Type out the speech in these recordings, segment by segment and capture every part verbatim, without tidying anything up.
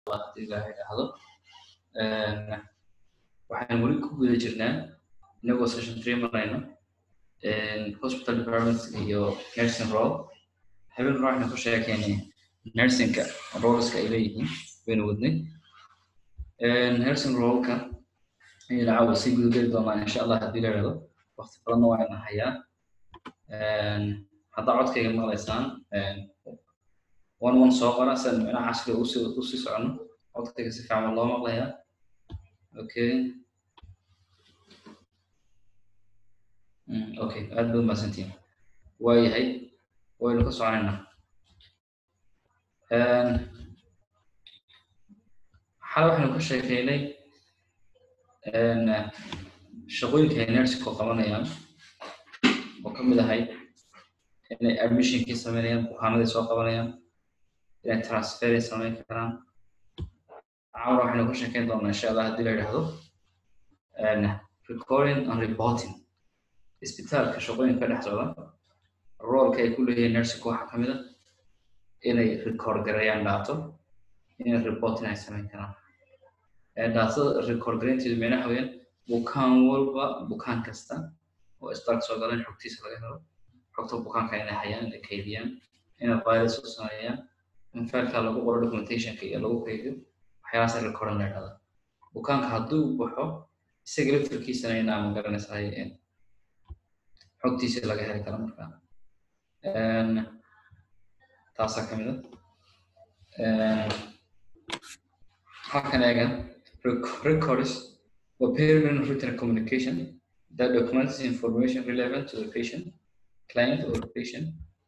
الله إلهي هذا waxaan wali ku guda jirnaa inagoo session three marayno hospital departments iyo nursing role habeen waxaan ku sheekeynay nursingka roleska ay leeyihiin baynu wadnay nursing role-ka ina caawa si guda geli doonaa insha allah haddii la yidhaahdo waqti badanna waa ina hayaa haddaa codkayga maqlaysaan one one soo qora sidan micnaha casriga usii socono codkayga si fiican loo maqlayaa okay okay aad baad mahadsantiin waayahay waynu ka soconaynaa xal waxaynu ka sheekeynay shaqooyinka ay nursingku qabanayaan oo ka mid ahay inay admissionkii sameynayaan bukaanadii soo qabanayaan inay transferay sameyn karaan caawna waxaynu ka sheekeyn doonaa insha allah haddii la yidhaahdo recording and reporting isbitaalka shaqooyinka dhex socda roolka ay ku leeyihiin nursingku waxaa ka mid ah inay record gareeyaan daato inay reporting ay sameyn karaan daatada record gareynteedu micnaha weeyaan bukaan walba bukaan kasta oo isbitaalka soo galan xogtiisa laga helo xogta bukaanka inay hayaan inay kaydiyaan inay virus u sameeyaan in failka lagu qoro documentationka iyo lagu kaydiyo waxyaalahaas recording la yidhahda bukaanka hadduu baxo isaga laftarkiisana inaa ma garanaysaa xogtiisa laga heli karo markaa taasaa ka mid ah halkan eegan records or permanent written communication that documents information relevant to the patient client or patient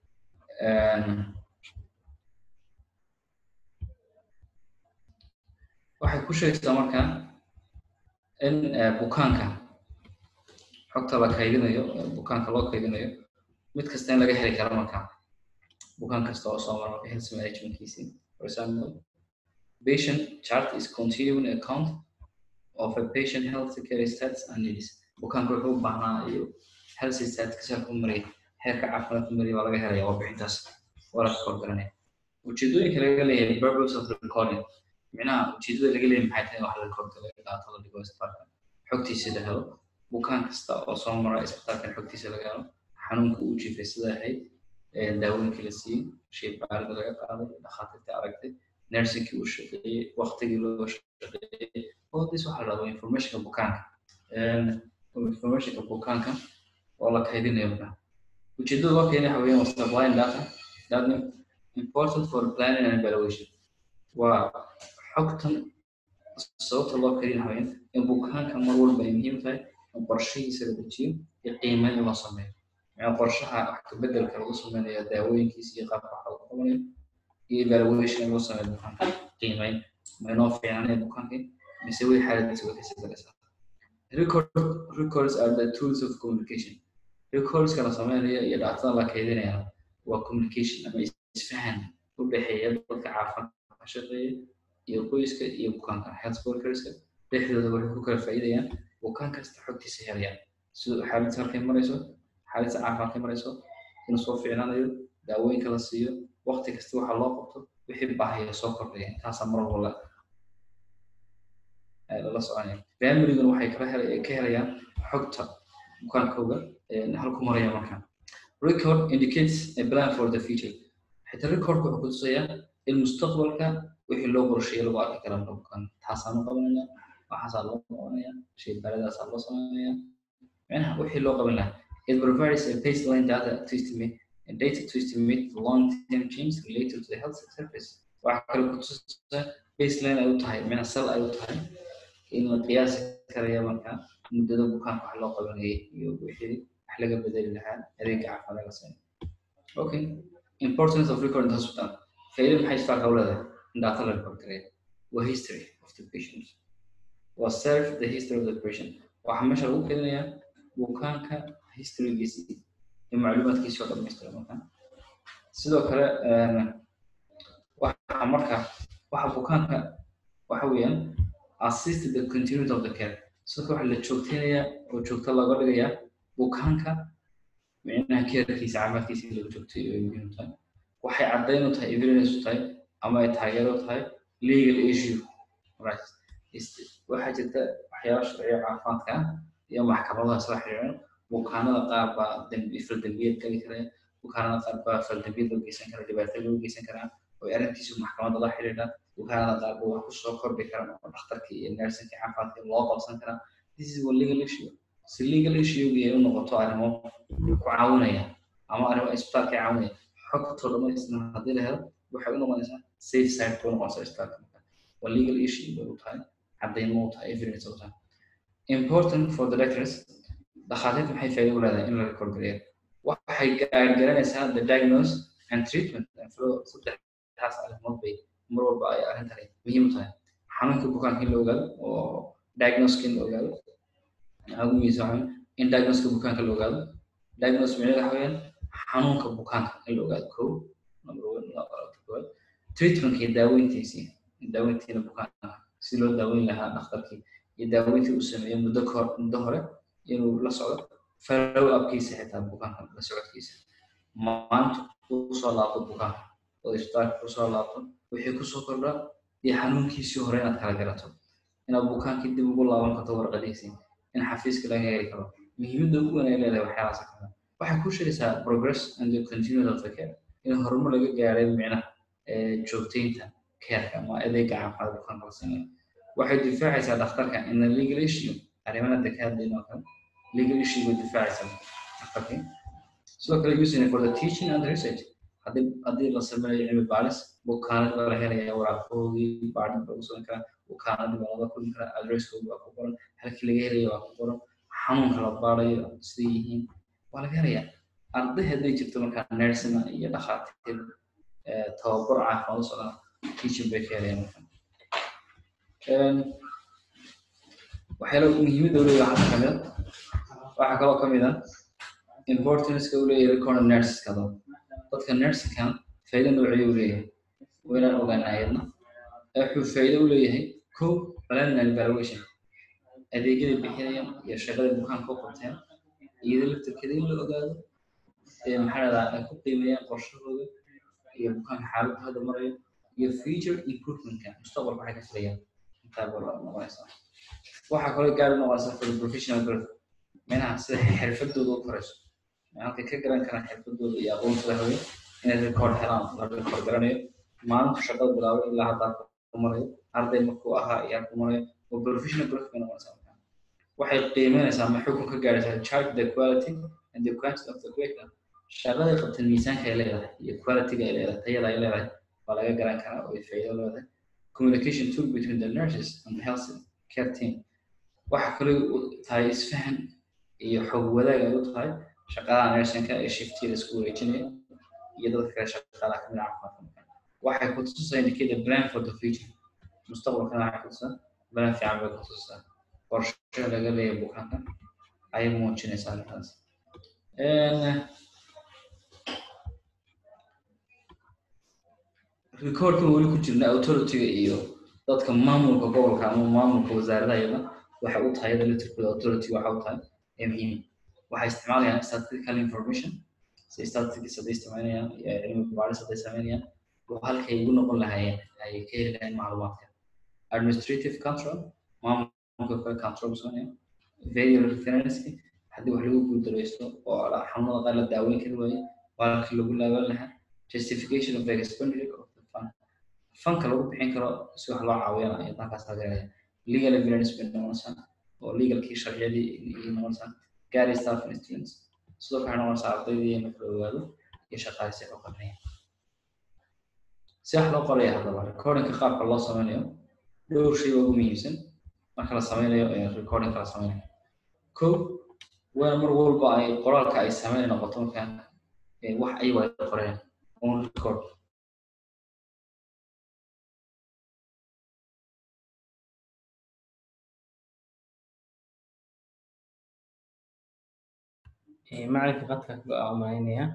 waxay ku sheegtaa markaa in bukaanka xogta la kaydinayo bukaanka loo kaydinayo mid kasta in laga heli karo markaa bukaan kasta oo soo mara health managementkiisi for example patient chart is continuing account of a patient health care status and needs bukaanka wuxuu u baahnaa iyo health status ku maray heerka caafimaadka maray waa laga helaya warbixintaas waa la kor garanaya ujeedooyinka laga leeyahay purpose of recording micnaha ujeedada laga leeyahay maxay tahay wax la kor galo data la dhigo isbitaalka xogtiisa la helo bukaan kasta oo soo mara isbitaalka xogtiisa laga helo xanuunka uu jiifay sida ahayd daawooyinkii la siiyey shaybaarada laga qaaday dhakhaatiirta aragtay nursingkii uu shaqeeyey waqtigii loo shaqeeyey all this waxaa la rabaa informationka bukaanka informationka bukaanka oo la kaydinayo markaa ujeedada loo keenay waxa weeyaan waa supplying data that important for planning and evaluation waa xogtan sababta loo kaydinayo weeyaan in bukaanka mar walba ay muhiim tahay in qorshihiisa la dejiyo iyo qiimeyn loo sameeyo يعني قرشها أحكي بدل كروس من يداوين كيسي قطع حلقة evaluation وصل المكان قيمين ما ينوفي يعني المكان بيسوي حالة بيسوي كيسي دراسة record records are the tools of communication records كلا سمعنا يدعطنا لك هيدين يعني وcommunication أما يسفهن كل بحياة بلك عارفة شغلية يقويس ك يبكان health workers بيحدث له كل فائدة يعني وكان كاستحقتي سهل يعني سو حالة تركي مريسو حالة عافاك مريسو إنه صوف عناية داوين كلا سيو وقت كستوى حلا قطو ويحب هي سكر يعني تاسع مرة ولا لا سؤالين فهم يقولون وحي كره كهريا حقتها مكان كوجر نحلكم مرة مكان record indicates a plan for the future حتى record كحقول صيا المستقبل كا ويحلو برشيء لو بعد كلام لو كان تاسع مقابلنا وحصل له قبلنا شيء بلد صار له صناعية يعني ويحلو قبلنا it provides a baseline data to estimate and data to estimate long-term changes related to the health service. وعلى كل baseline أو تاي من السل أو تاي إنه قياس كريه مكان مدة بكان حلاقة بنيه يوحي حلاقة بدل لها هذيك عفوا لا سنة. Okay. Importance of record in the hospital. فإذا ما حيشتغل أولاده data record كريه و history of the patient. و serve the history of the patient. وحمش أقول كده يا بكان ك history جيسي المعلومات كيس ولا مستر مكان سيدو كلا waxa marka waxa bukaanka waxa weeyaan assist the continuity of the care soo waxa la joogteynaya oo joogta laga dhigaya bukaanka micnaha care-kiisa caafimaadkiisa lagu joogteeyo muhiim tahay waxay cadeyn u tahay evidence u tahay ama ay taageero tahay legal issue right waxa jirta waxyaabo sharci caafimaadka iyo maxkamadaha soo xiriiran bukaanada qaar baa dambi faldambiyeed kali kara bukaanada qaar baa faldambiyeed loo geysan kara dhibaato loo geysan kara oo arrintiisu maxkamadda la xiriirta bukaanada qaar baa wax ku soo kordhi kara oo dhakhtarka iyo nurse-ka caafimaadka loo qabsan kara this is a legal issue si legal issue iyo noqoto arrimo ku caawinaya ama arrimo isbitaalka caawinaya xogta dhammaystiran haddii la helo waxay u noqonaysaa safe side ku noqonaysa isbitaalka waa legal issue u tahay hadday noo tahay evidence u tahay important for the doctors dhakhaatiirta maxay faa'iido u leedahay in la record gareeyo waxay garanaysaa the diagnosis and treatment and flow saddexdaas arrimood bay mar walba ay arrintani muhiim u tahay xanuunka bukaanka in la ogaado oo diagnosis in la ogaado ugu miisaan in diagnosis bukaanka la ogaado diagnosis micnaheedu waxa weeyaan xanuunka bukaanka in la ogaado kow number one la treatment iyo daaweyntiisii daaweyntiina bukaanka si loo daaweyn lahaa dhakhtarkii iyo daaweyntii uu sameeyo muddo kahor muddo hore inuu la socdo follow upkiisa xitaa bukaanka la socodkiisa maanta uu soo laabto bukaanka oo isbitaalka ku soo laabto wixii ku soo kordhaa iyo xanuunkiisii hore inaad kala garato inaad bukaankii dib ugu laaban karto warqadiisii in xafiiska laga heli karo muhiimadda ugu weyn ay leedahay waxyaalahaas kale waxay ku sheegaysaa progress and the continued of the care in horumar laga gaaray micnaha joogtaynta careka ama adeegga caafimaadka bukaanka la sameeyo waxay difaacaysaa dhakhtarka in a legal issue arrimana dakaadeen oo kale legal issue bay difaacaysaa dhakhtarkii sidoo kale using for the teaching and research haddii haddii la sameeyo cilmi baaris bukaanada la helaya waraaqoodii baadhin lagu samayn karaa bukaanada waa laga kulmi karaa adresskooda waa ku qoran halkii laga helayo waa ku qoran xanuunka la baarayo siday yihiin waa laga helayaa arday hadday jirto markaa nursina iyo dhakhaatiir tababar caafimaad u socdaan teaching bay ka helayaan waxyaalo muhiimadda u leeyahay waxaa kamid waxaa kaloo kamid ah importance-ka u leeyahay record nurses-ka dadka nurse-kan faa'iido noocyo u leeyahay waynaan ogaanaa ayadna wuxuu faa'iido u leeyahay kow preliminary evaluation adeegyada bixinayaan iyo shaqada bukaanka u qabteen iyada laftirkeeda in la ogaado maxaa la ay ku qiimeeyaan qorshahooda iyo bukaanka xaaladda hadda marayo iyo future improvement-ka mustaqbalka waxay ka filayaan intaa baa noqonaysaa waxaa kaloo gaari noqonaysaa for the professional growth meelaha sida xirfadooda u korayso halkay ka garan karaan xirfadooda iyo aqoontooda haween inay record helaan la record garanayo maalinta shaqada bilaabay ilaa hadda ku marayo arday markuu ahaa iyo ku marayo oo professional growth bay noqonaysaa waxay qiimeynaysaa ma xukun ka gaaraysaa charge the quality and the quantity of the curriculum shaqada qabta miisaanka ay leedahay iyo quality-ga ay leedahay tayada ay leedahay waa laga garan karaa oo ay faa'iido leedahay communication tool between the nurses and the health care team waxa kale oo tahay isfahan iyo xog wadaag ay u tahay shaqada nurse-ka ee shiftiyada isku wareejinaya iyo dadka kale shaqada ka mid ah caafimaadka waxay ku tusaysaa indicate the plan for the future mustaqbalka waxay ku tusaysaa plan fiican bay ku tusaysaa qorshe laga leeyahay bukaanka ayay muujinaysaa arrintaas recordka weli ku jirna authority-ga iyo dadka maamulka gobolka ama maamulka wasaaradda iyada waxa uu tahay electrical authority waxa uu tahay muhiim waxay isticmaalayaan statistical information si statistics ay isticmaalayaan cilmi baaris ay sameeyaan oo halkay ugu noqon lahaayeen ay ka helayaan macluumaadka administrative control maamulka control sameeyo very reference haddii wax lagu guuldareysto oo xanuunada qaar la daaweyn kari waayo waa lagu laaban lahaa justification of the expenditure of the fund fanka lagu bixin karo si wax loo caawiyana iyo taas taageeraya legal evidence bin noqonaysaa oo legalkii sharciyadii iyo noqonaysaa gaari staff instruments sidoo kale noqonaysaa ardaydii in la ogaado iyo shaqaaleysiga loo qabanayo si wax loo qoraya haddaba recording-ka qaabka loo sameynayo dhowr shay ugu muhiimsan marka la sameynayo recording-ka la sameynayo kow waa mar walba ay qoraalka ay sameyn noqoto markaan wax ay wada qoreen on record معرفة قدك بقى معينية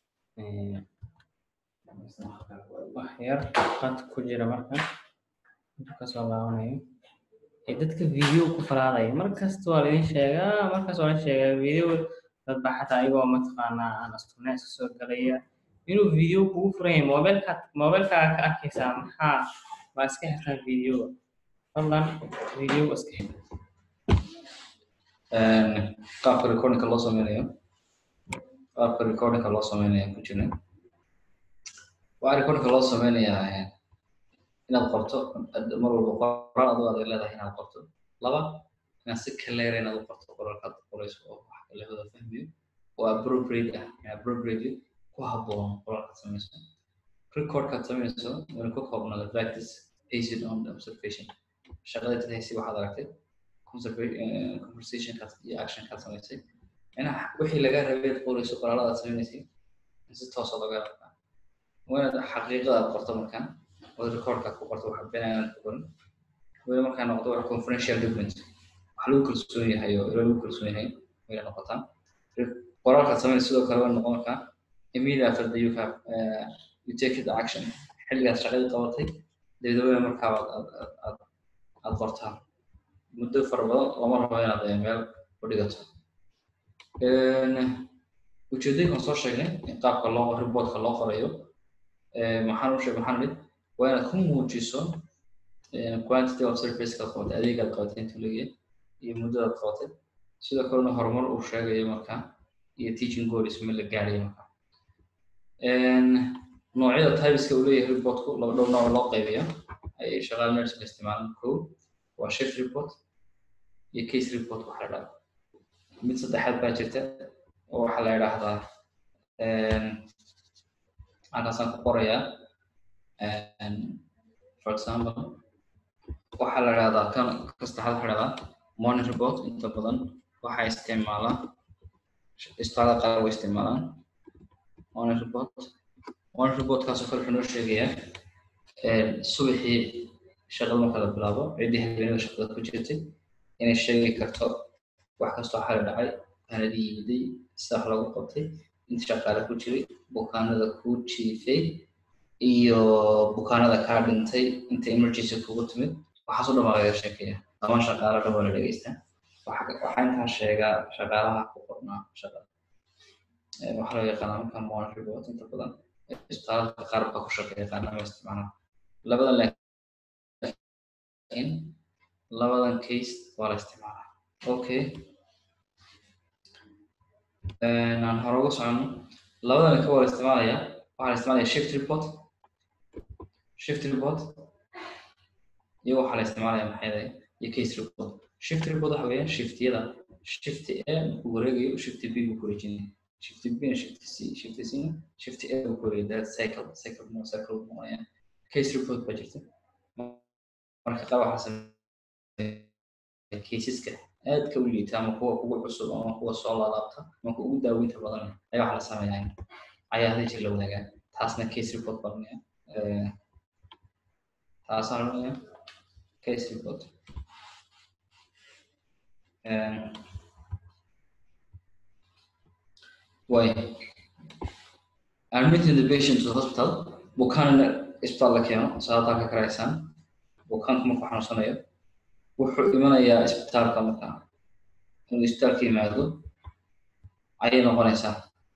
وحير قد كجرة مركز كسر الله عنيه dadka video ku faraaday markaas waa la sheegaa markaas waa la sheegaa video dad baxata ayagoo mataqaana aan astuneys soo galaya inuu video kugu furay mobilka mobilka ka arkaysa maxaa ما اسكح خا فيديو والله فيديو اسكح qaabka recordingka loo sameynayo qaabka recordingka loo sameynayo ku jirna waa recordingka loo sameynayaa inaad qorto mar walba qoraal adoo aad leedahay inaad qorto laba inaad si clear inaad u qorto qoraalkaad qorayso oo wax kale wada fahmiyo oo appropriate ah appropriate ku habboon qoraalkaad sameyso recordkaad sameyso waa ku koobnaada practice based on the observation shaqada tadaysi waxaad aragtay conversation kaas iyo action kaas samaysay ina wixii laga rabay qorayso qoraalada samaysay si toos ah laga rabaa wada xaqiiqada qorto markaan oo recordka ku qorto waxa beenayaan ku qoran wada markaan noqdo wax confidential document waxa lagu kalsoon yahay oo lagu kalsoon yahay way noqotaan qoraalka samaysay sidoo kale waa noqon ka immediate after the you have uh, you take the action xilligaas shaqada qabatay dadweynaha markaa aad aad qortaa muddo farbadan lama rabo inaad meel u dhigato ujeedooyinkan soo sheegnay in qaabka loo reportka loo qorayo maxaan u sheegay maxaan nid waa inaad ku muujiso quantity of service ka qabatay adeegaad qabatay intuu leeyahay iyo muddadaad qabatay sidoo kalena horumar uu sheegayo markaa iyo teaching goals meel la gaarayo markaa noocyada typeska uu leeyahay reportku laba dhowr nooc loo qaybiyo ay shaqaale nursing isticmaalaan kow waa shift report iyo case report waxa la dhahaa mid saddexaad baa jirta oo waxa la yiraahdaa een aan ku qorayaa and for example waxa la yiraahdaa kan kasta hal xirada morning report inta badan waxa isticmaala isticmaala qaar way isticmaalaan morning report morning report kaas oo kale wuxuu sheegayaa een subaxii shaqada marka la bilaabo cidii habeenada shaqada ku jirtay inay sheegi karto wax kastoo xal dhacay anadii yimid sax lagu qabtay inta shaqaale ku jiray bukaanada ku jiifay iyo bukaanada ka dhintay inta emergency kugu timid waxa soo dhamaanaya sheekaya ama shaqaale dhabo la dhageysta waxa waxa inta sheega shaqaalaha ku qornaa shaqada ee waxa laga yaqaan marka morning report inta badan isbitaalka qaarka ku shaqeeya qaarna isticmaalaan labada laakiin labadan case waa la isticmaalaa okay ee aan hore uga socono labadan ka wada isticmaalaya waxaa la isticmaalaya shift report shift report iyo waxaa la isticmaalaya maxay tahay iyo case report shift report waxa weeyaan shiftiyada shift A ku wareegayo shift B ku wareejinayo shift B shift C shift C shift A ku wareegayo that cycle cycle no cycle no case report ba jirta marka qaab waxa caseska aad ka weliita ama kuwa kugu cusub ama kuwa soo laabta ama kuwa ugu daaweynta badan ayaa waxa la sameeyaa ayaa hadii la wadaagaa taasna case report barnaya ee taasna case report ee way admitting the patient to the hospital bukaan isbitaal la keeno saada ka karaysan bukaan kuma xanuunsanayo wuxuu imanayaa isbitaalka markaa inuu isbitaalka yimaado ayay noqonaysaa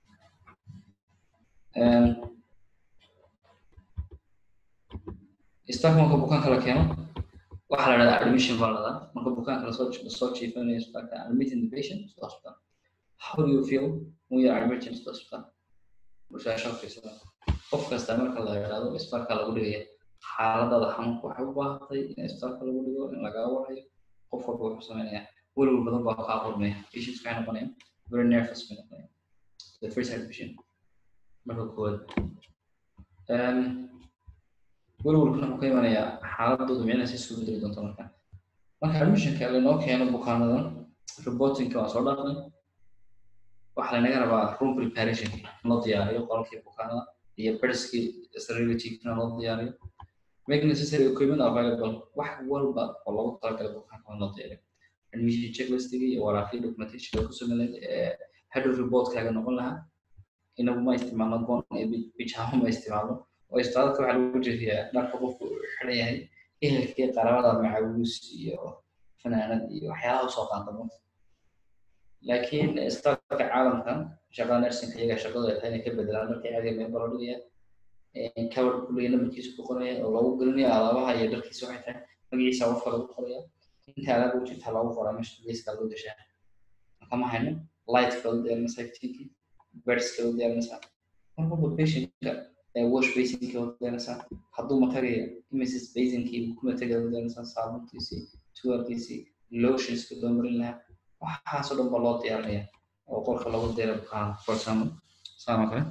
isbitaalka marka bukaanka la keeno waxa la yiraahdaa admission baa la yiraahdaa marka bukaanka la soo soo jiifanayo isbitaalka admitting the patient to the hospital how do you feel when you are admitted to the hospital mushaash fiirsada qof kasta marka la yiraahdo isbitaalka lagu dhigayo xaaladda xanuunka waxay u baahatay in isbitaalka lagu dhigo in laga warayo qof walba wuxuu sameeyaa walwal badan baa ka aqoonaya issues ka noqonaya very nervous ka noqonaya the first admission marka kood um walwal kuna ka imanaya xaaladoodu micna si soo bedeli doonto marka marka admission ka loo keeno bukaanada reporting ka soo dhaafay waxa la naga rabaa room preparation loo diyaariyo qolkii bukaanada iyo berski sterility na loo diyaariyo make necessary equipment available wax walba oo lagu talagalay bukaanka loo diyaariyo admission checklist iyo waraaqii documentation ku sameeyay ee head of report kaaga noqon lahaa inuu ma isticmaalo goon ee bijaaho ma isticmaalo oo isbitaalka waxa lagu jeediyaa dharka qofku xiran yahay ehelkii qarabada macaawis iyo fanaanad iyo waxyaalaha soo qaadamo laakiin isbitaalka caalamka shaqada nursing iyaga shaqada ay tahay ka bedelaan markay caadi meel baro dhigaya cover kulliya nambarkiisa ku qoraya oo lagu gelinaya alaabaha iyo dharkiisa waxay tahay magaciisa qofka lagu qoraya inta alaab u jirta lagu qoraa meesha geeska lagu gashaa kama hayno light kala diyaarinaysa activity birds kala diyaarinaysa marka uu patientka wash basin kala diyaarinaysa hadduu matagayo images basinkii kuma tagayo diyaarinaysa saabuuntiisi tuwaarkiisi lotions ka doomarin lahaa waxaas oo dhan ba loo diyaarinaya oo qolka lagu diyaariyo bukaan for example saama kale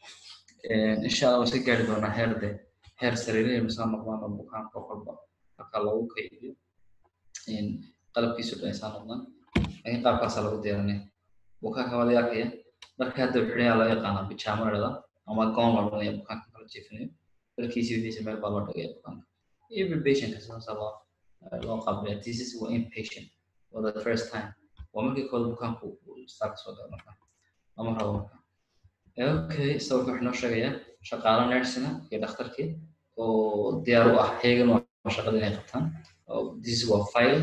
insha Allah si gaari doona heerde heer sariireed misaan noqdaan oo bukaan qof walba halka lagu kaydiyo in qalabkiisu dhanaysan noqdaan laakiin qaabkaas lagu diyaarinaya bukaanka wada yakaya marka hadda xiriyaa loo yaqaan bijaamada ama goon la dhigay bukaanka kala jeefinayo dalkiisa wixiisa meel baa loo dhigay bukaanka every patient has also loo qaabaya this is one inpatient for the first time waa markii kooda bukaanku start soo galo marka ama rabo okay sawirka wuxuu noo sheegayaa shaqaale nursina iyo dhakhtarkii oo diyaar u ah heegan oo shaqada inay qabtaan this is a file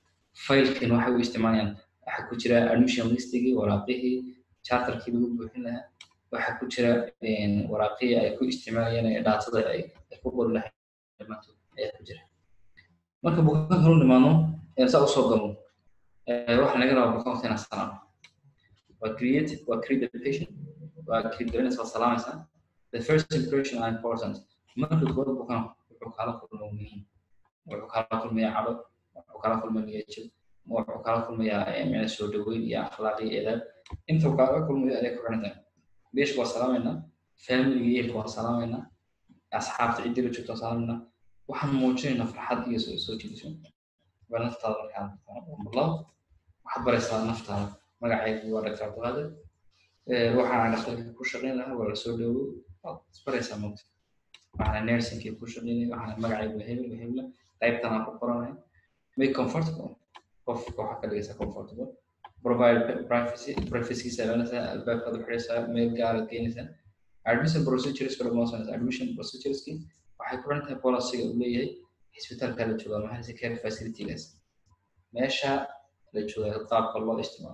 filekan waxa uu isticmaalayaan waxa ku jira admission listigii waraaqihii charterkii lagu buuxin lahaa waxa ku jira waraaqihii ay ku isticmaalayeen daatada ay ku qori lahayd dhamaantood ayaa ku jira marka bukaanka uu dhimaano saa u soo galo waxa laga rabaa bukaanka inaan salaamo waa create waa create the patient waa create the inaa salaamaysa the first impression are important marka kooda bukaanka wuxuu kala kulmo muhiim wuxuu kala kulmayaa cado wuxuu kala kulmayaa jib wuxuu kala kulmayaa meel soo dhaweyn iyo akhlaaqi eedab intuu kala kulmayo adeeg ku xirnaa beesh waa salaamayna family iyo waa salaamayna asxaabta cidii la joogto salaamayna waxaan muujinaynaa farxad iyo soo soo jiidasho waa naftaada markaan wallah waxaad baraysaa naftaada magacaygu waa doctor Abdulqaadir ee waxaan dhakhtarka ku shaqeyn lahaa waa soo dhawo baraysaa mugti waxaan nursing ku shaqeynay waxaan magacaygu hebel hebel qaybtan aan ku qoranay make comfortable of waxa kale isa comfortable provide privacy privacy services albaabka dhexdiisa meel gaar ah keenaysa admission procedures for most admission procedures ki waxay ku xiran tahay policy uu leeyahay isbitaalka la joogo ama health care facilities meesha la joogo qaabka loo isticmaalo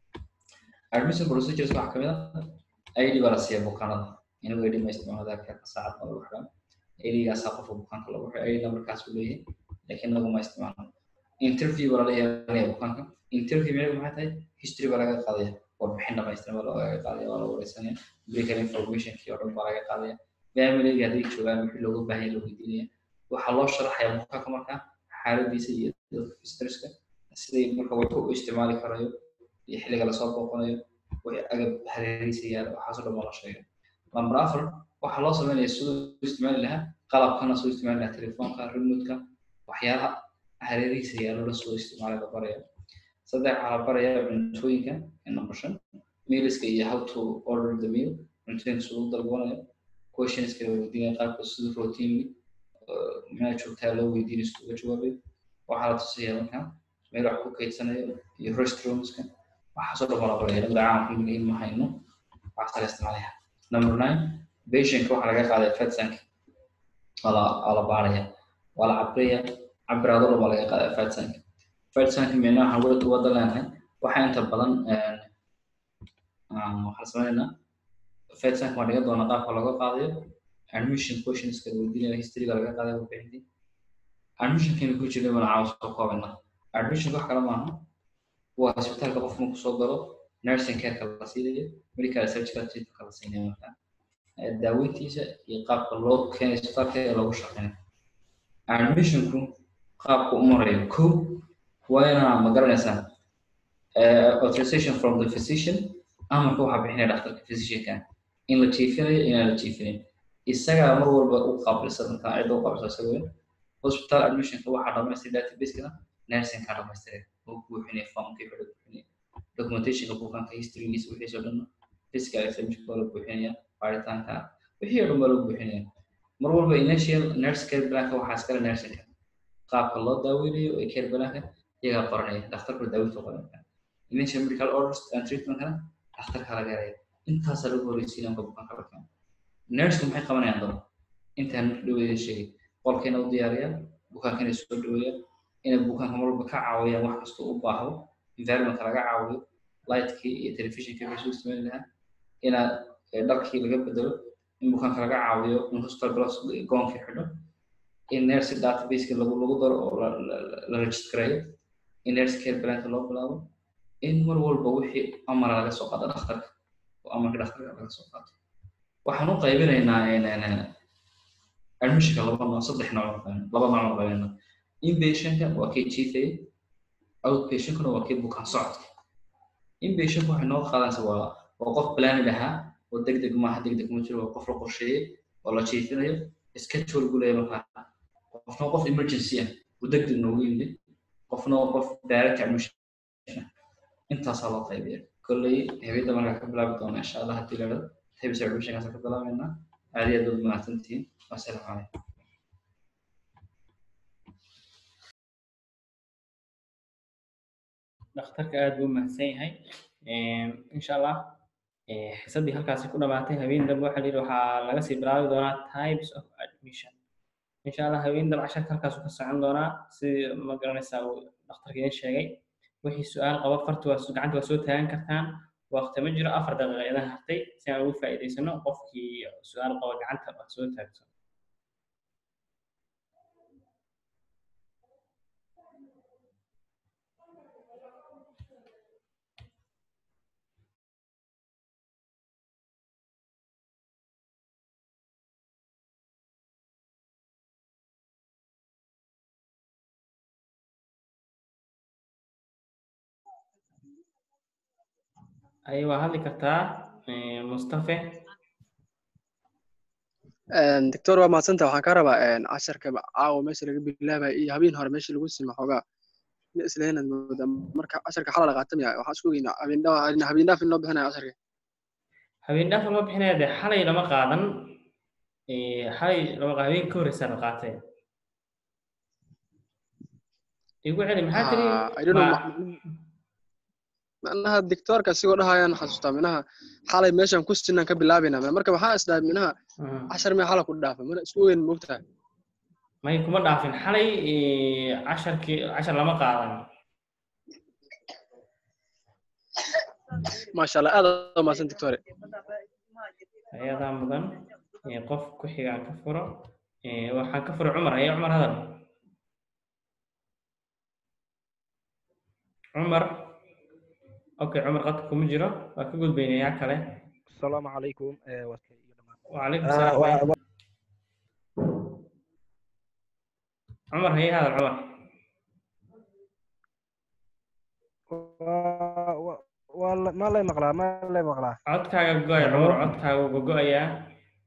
admission procedures waxa kamid ah I D wala siya bukaanada inuu I D ma isticmaalo ka saacad ma lagu xiran I D gaas qofka bukaanka lagu xiran I D numberkaas uu leeyahay laakiin lagu ma isticmaalo interview wala leeyahay bukaanka interview meesha maxay tahay history wala laga qaadaya warbixin dhamaystiran wala laga qaadaya wala wareysanaya medical information kii oo dhan wala laga qaadaya family hadii joogaan wixii looga baahan yahay loo weydiinaya waxa loo sharaxayaa bukaanka marka xaaladiisa iyo stresska sidii marka wuxuu u isticmaali karayo iyo xilliga la soo booqanayo wixii agab hareerihiisa yaala waxa soo dhammaan la sheegay number afar waxa loo sameeyaa sidoo isticmaali lahaa qalabkana soo isticmaali lahaa telefoonka remote-ka waxyaalaha hareerihiisa yaala la soo isticmaali la barayo saddex waxa la barayaa cuntooyinka in noqoshan mealska iyo how to order the meal cuntooyinka soo dalbanayo questions kala weydiinaya qaabka sida routine ma joogtaa loo weydiin isku jawaabay waxa la tusayaa marka meel wax ku kaydsanayo iyo restrooms-ka waxa soo dhammaan la barayaa dad caan ku yihiin ma hayno waxa la isticmaalaya number nine patient waxa laga qaaday fat sank wala wala baaraya wala cabriya cabrado wala laga qaaday fat sank fat sank meena waxa wada leenahay waxa inta badan ee waxa sameeyna fat sank waa dhiga doona qaabka laga qaadayo admission questions ka weydiinaya history laga qaaday warbixinti admission kan ku jira wala caawis ka koobana admission wax kala maaha waa isbitaalka qofku ku soo galo nursing care ka la siiyo medical surgical treatment ka la siiyo marka daaweyntiisa iyo qaabka loo keenay isbitaalka ee lagu shaqeeyo admission ku qaabka u marayo ko waa inaan magaranaysaa authorization from the physician ama ko waxa bixinaya dhakhtarka physician-ka in la jiifinayo in la jiifinayo isaga mar walba u qaabilsan marka ay doo qaabilsan hospital admission ka waxa dhameystay database-ka nursing ka dhameystay oo buuxinay form-kii hore buuxinay documentation-ka buuxinka history-giisa wixii soo dhan physical examination ka buuxinaya baaritaanka wixii dhan loo buuxinaya mar walba initial nurse care plan-ka waxa iskala nursing-ka qaabka loo daaweynayo ee care plan-ka iyaga qoranaya dhakhtarku daaweynta qoranaya initial medical orders and treatment-ka dhakhtarka laga yaray intaas lagu horeysiin ka buuxinka ka nurse maxay qabanayaan dad intaan dhaweeyay sheegay qolkeena u diyaariya bukaanka soo dhaweeya in bukaanka mar walba ka caawiya wax kasta u baahdo environment laga caawiyo light-kii iyo television-kii soo isticmaali lahaa ina dharkii laga bedelo in bukaanka laga caawiyo in hospital plus goonka xidho in nurse database lagu lagu daro oo la registereeyo in nurse care plan loo bilaabo in mar walba wixii amar laga soo qaado dhakhtarka oo amarka dhakhtarka laga soo qaado waxaan u qaybinaynaa admission laba nooc saddex nooc laba nooc qaybina inpatient waa kii jiifay outpatient waa kii bukaan socodka inpatient waxa noo qaadanaysa waa waa qof plan lahaa oo degdeg ma aha degdeg ma jiro waa qof la qorsheeyay oo la jiifinayo schedule guleeyo markaa qofna qof emergency ah oo degdeg noogu yimid qofna qof direct admission intaas loo qaybiyo kulli habeenada markaa ka bilaabi doona insha Allah hadii la rado habeenada admission ka bilaabeyna aad iyo aad u mahadsantihiin wassalaamu calaykum dhakhtarka aad buu mahadsan yahay insha Allah xisadii halkaas ku dhamaatay habeen dambe waxa la waxaa laga sii bilaabi doonaa types of admission insha Allah habeen dambe casharka halkaas ka socon doonaa si ma garanaysaa uu dhakhtarka idin sheegay wixii su'aal qaba fartu waa gacanta waa soo taagan kartaan waqti ma jiro afar daqiiqo idan hartay si aan ugu faa'iideysano qofkii su'aal qaba gacanta waa soo taagto أيوة هذه كرتا مصطفى دكتور وما سنت وحن كهرباء عشر كبا عاو ماشي لقى بالله إيه هبين هر ماشي لقول سمع حاجة إسلهنا مركا عشر كحلا لقاتم يا وحاسكوينا هبين دا هبين دا في النوب هنا عشر كه هبين دا في النوب هنا ده حلا لما قادن حلا لما قاعدين كوري سنة قاتين يقول علي محاتري معناها الدكتور كسيقول لها يعني حسوتا منها حالي ماشي كوستنا كبلابنا مركب حاس ده منها عشر من حالة كلها فمن اسبوعين مقطع ما يكون ما دافن حالي عشر كي عشر لما قاعدين ما شاء الله هذا ما سنت دكتور هي هذا مدن قف كحي عن كفره وحن كفر عمر هي عمر هذا عمر اوكي عمر قد كم جرى اقول بيني يا كله السلام عليكم وعليكم السلام آه عمر هي هذا عمر والله ما لي مقلا ما لي مقلا عدك جوي عمر عدك جويا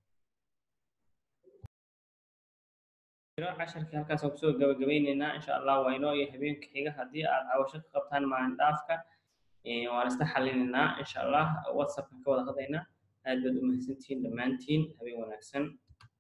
عشرة halkaas oo soo gabagabeynayna insha Allah waa inoo iyo habeenka xiga hadii aad cawasho ka qabtaan maalin dhaafka ee waan isla xalinaynaa insha Allah WhatsApp ka wada hadayna aad baad u mahadsantihiin dhamaantiin habeen wanaagsan